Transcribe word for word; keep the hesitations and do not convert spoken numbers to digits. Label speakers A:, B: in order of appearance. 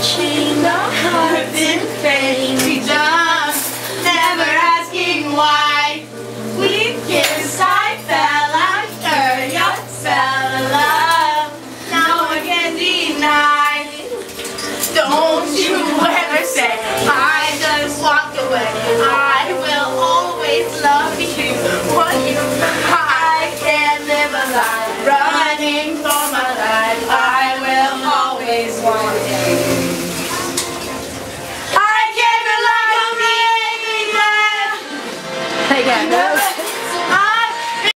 A: chain of hearts in fame. We jumped, never asking why. We kissed, I fell after your spell of love. Now I can't deny. Don't you ever say I just walked away. I will always love you. What you I can't live a life running for my life. I will always want